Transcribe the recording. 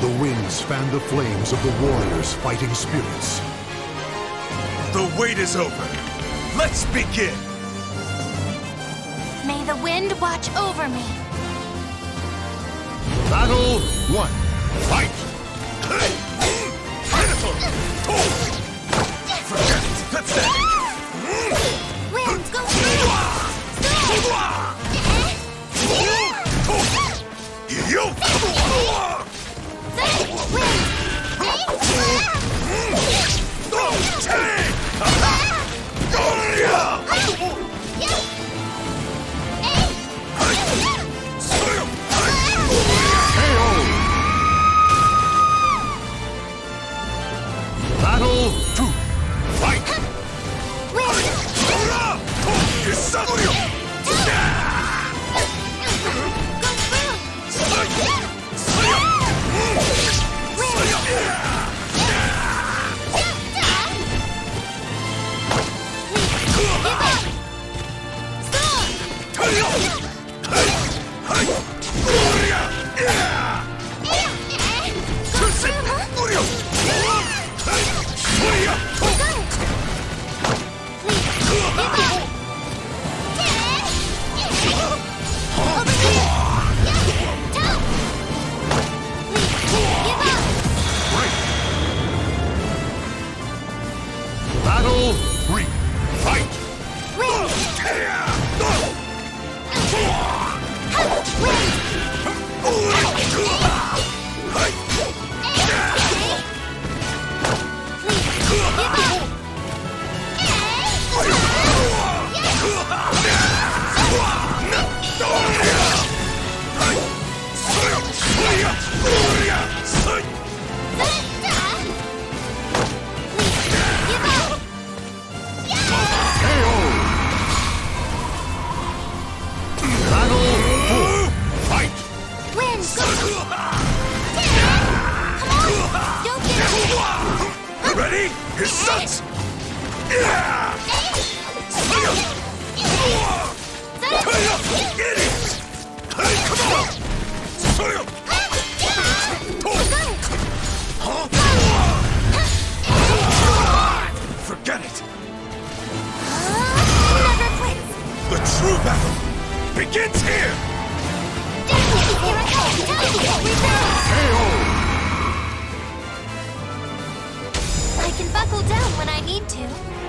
The winds fan the flames of the warriors' fighting spirits. The wait is over. Let's begin! May the wind watch over me. Battle 1. Fight! Forget it! That's it! Wind, go through! Battle 2. Fight! Battle 3. Fight! Ready? Here sucks! Get it! Come on! Forget it! Never quits! The true battle begins here! Here I go! I can buckle down when I need to.